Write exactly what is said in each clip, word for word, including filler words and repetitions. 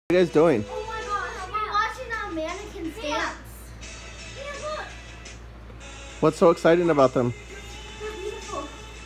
What are you guys doing? Oh my gosh, we're watching a mannequin dance. Yeah, look. What's so exciting about them? They're beautiful.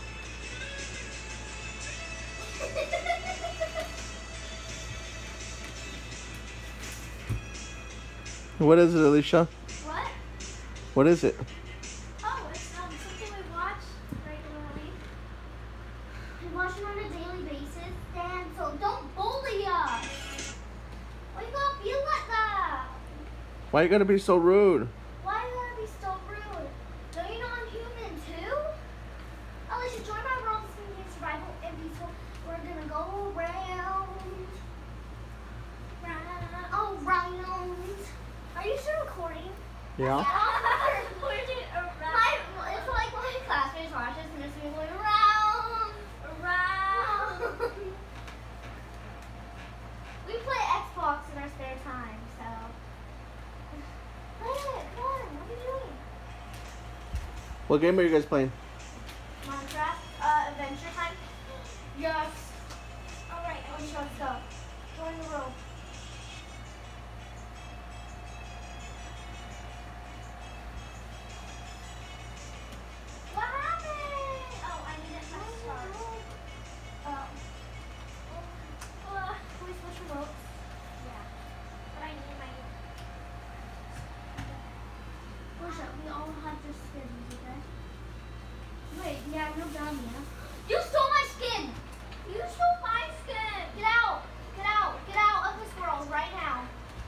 What is it, Alicia? What? What is it? Oh, it's um, something we watch regularly. We watch it on a daily basis. Dan, so don't bully us. Why you gotta be like that? Why you gotta be so rude? Why you gotta be so rude? Don't you know I'm human too? Alicia, join my world singing survival and peaceful. We're gonna go around. Round, oh, round. Are you still recording? Yeah. I'm recording around. My, it's like my classmates watch this and it's me going around, around. We play Xbox in our spare time, so. Play it, come on, what are you doing? What game are you guys playing? Minecraft, uh, Adventure Time? Yes. Alright, Alicia, let's go. Join the room. What happened? Oh, I need it to start. Oh. Uh, can we switch remotes? Yeah. But I need my... Alicia, we all have just skins, okay? Wait, yeah, no dumb, yeah? You stole my skin! You stole my skin! Get out! Get out! Get out of this world right now!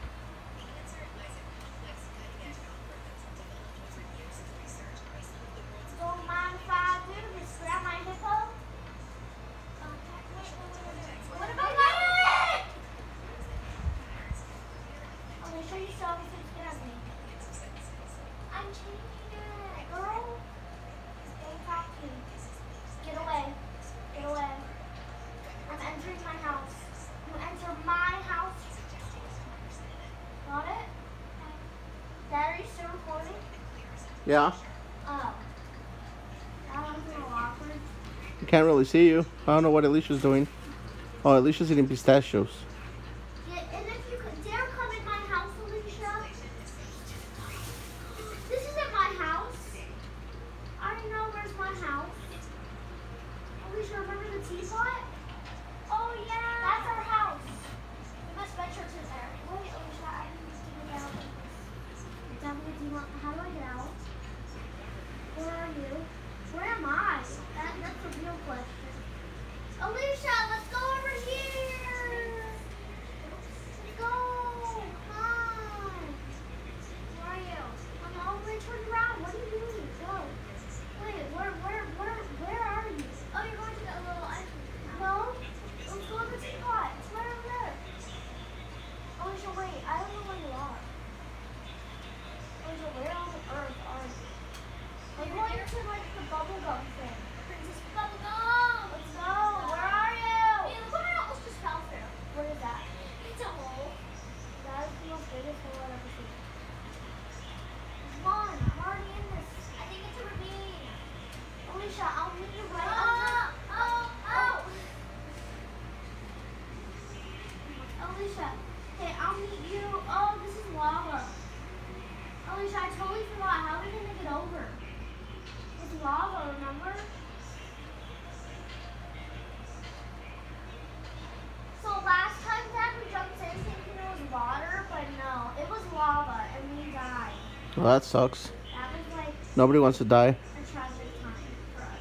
Don't mind if I do this. Grab my hippo. Okay, wait, wait, wait, wait. What about my... Alicia, you still have a skin on me. I'm changing it, girl. Don't talk to me. Get away. Get away. I'm entering my house. You enter my house. Got it? Dad, are you still recording? Yeah. Oh. That was a little awkward. I can't really see you. I don't know what Alicia's doing. Oh, Alicia's eating pistachios. Yeah, and if you could dare come in my house, Alicia. This isn't my house. I know where's my house. Alicia, remember the teapot? Oh, yeah. That's our house. We must venture to there. Wait, Alicia, I need to get out. Definitely, do you want, how do I get out? Where are you? Where am I? That, that's a real question. Alicia, let's go over here. Let's go. Come on. Where are you? I'm all the way turned around. What are you doing? Go. Wait, where, where, where, where are you? Oh, you're going to that little entrance. No. Let's go to the teapot. It's right over there. Alicia, wait. I don't know where you are. Alicia, where on earth are you? I'm going to like the bubblegum thing. Princess Bubblegum! Let's go! Where are you? Yeah, look what I almost just fell through. What is that? It's a hole. That is the most biggest hole I've ever seen. Come on, I'm already in this. I think it's a ravine. Alicia, I'll meet you right under. Oh, oh! Alicia, hey, I'll meet you. Oh, this is lava. Alicia, I totally forgot. How are we gonna get over? It's lava, remember? So last time, Dad, we jumped in thinking it was water, but no, it was lava, and we died. Well, that sucks. That was like Nobody wants to die. a tragic time for us.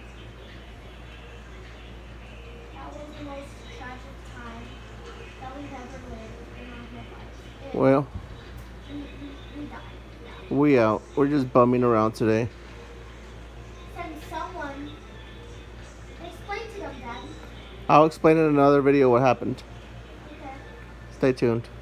That was the most tragic time that we've ever lived in our whole life. It- Well, we, we, we died. Yeah. we out. We're just bumming around today. Send someone. Explain to them, Dad. I'll explain in another video what happened. Okay. Stay tuned.